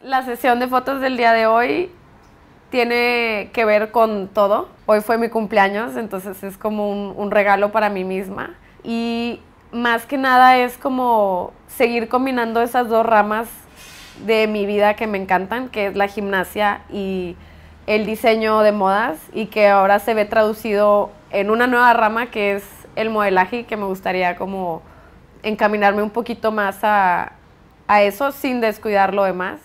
La sesión de fotos del día de hoy tiene que ver con todo. Hoy fue mi cumpleaños, entonces es como un regalo para mí misma. Y más que nada es como seguir combinando esas dos ramas de mi vida que me encantan, que es la gimnasia y el diseño de modas, y que ahora se ve traducido en una nueva rama que es el modelaje, y que me gustaría como encaminarme un poquito más a eso sin descuidar lo demás.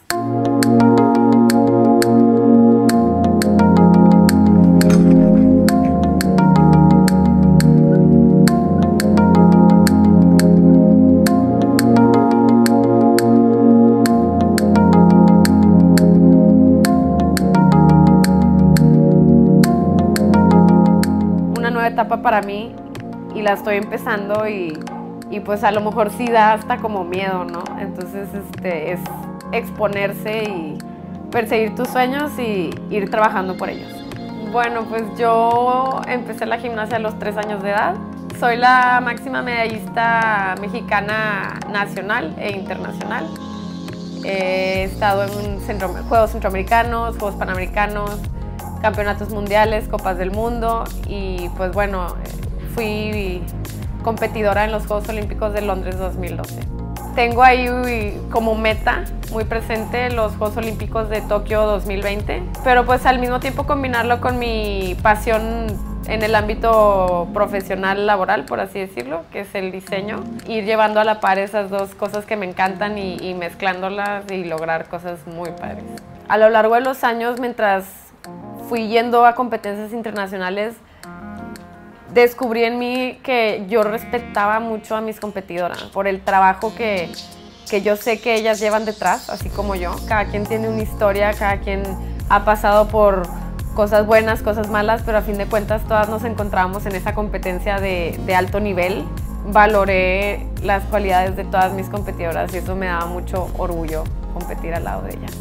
Una nueva etapa para mí y la estoy empezando y pues a lo mejor sí da hasta como miedo, ¿no? Entonces es exponerse y perseguir tus sueños y ir trabajando por ellos. Bueno, pues yo empecé la gimnasia a los 3 años de edad. Soy la máxima medallista mexicana nacional e internacional. He estado en Juegos Centroamericanos, Juegos Panamericanos, Campeonatos Mundiales, Copas del Mundo y pues bueno, fui competidora en los Juegos Olímpicos de Londres 2012. Tengo ahí como meta muy presente los Juegos Olímpicos de Tokio 2020, pero pues al mismo tiempo combinarlo con mi pasión en el ámbito profesional laboral, por así decirlo, que es el diseño. Ir llevando a la par esas dos cosas que me encantan y mezclándolas y lograr cosas muy padres. A lo largo de los años, mientras fui yendo a competencias internacionales, descubrí en mí que yo respetaba mucho a mis competidoras por el trabajo que yo sé que ellas llevan detrás, así como yo. Cada quien tiene una historia, cada quien ha pasado por cosas buenas, cosas malas, pero a fin de cuentas todas nos encontrábamos en esa competencia de alto nivel. Valoré las cualidades de todas mis competidoras y eso me daba mucho orgullo competir al lado de ellas.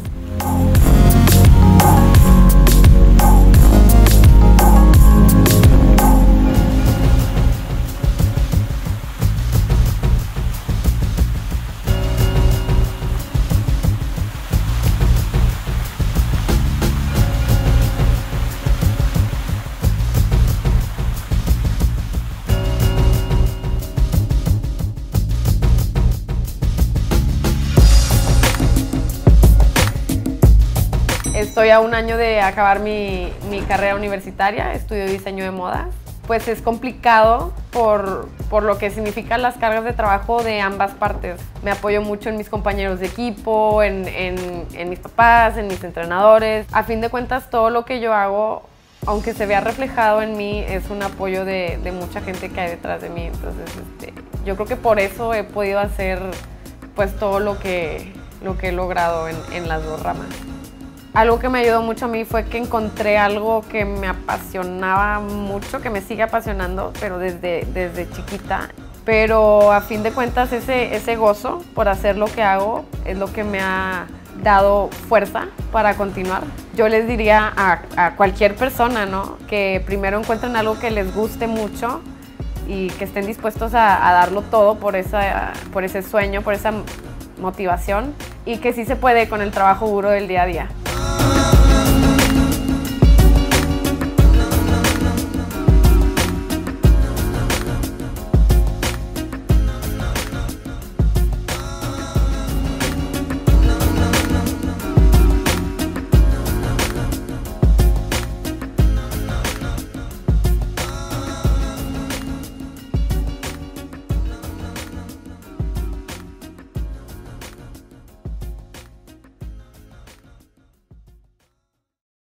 Estoy a un año de acabar mi carrera universitaria, estudio diseño de modas. Pues es complicado por lo que significan las cargas de trabajo de ambas partes. Me apoyo mucho en mis compañeros de equipo, en mis papás, en mis entrenadores. A fin de cuentas, todo lo que yo hago, aunque se vea reflejado en mí, es un apoyo de mucha gente que hay detrás de mí. Entonces, yo creo que por eso he podido hacer pues todo lo que he logrado en las dos ramas. Algo que me ayudó mucho a mí fue que encontré algo que me apasionaba mucho, que me sigue apasionando, pero desde chiquita. Pero a fin de cuentas ese gozo por hacer lo que hago es lo que me ha dado fuerza para continuar. Yo les diría a cualquier persona, ¿no?, que primero encuentren algo que les guste mucho y que estén dispuestos a darlo todo por ese sueño, por esa motivación, y que sí se puede con el trabajo duro del día a día.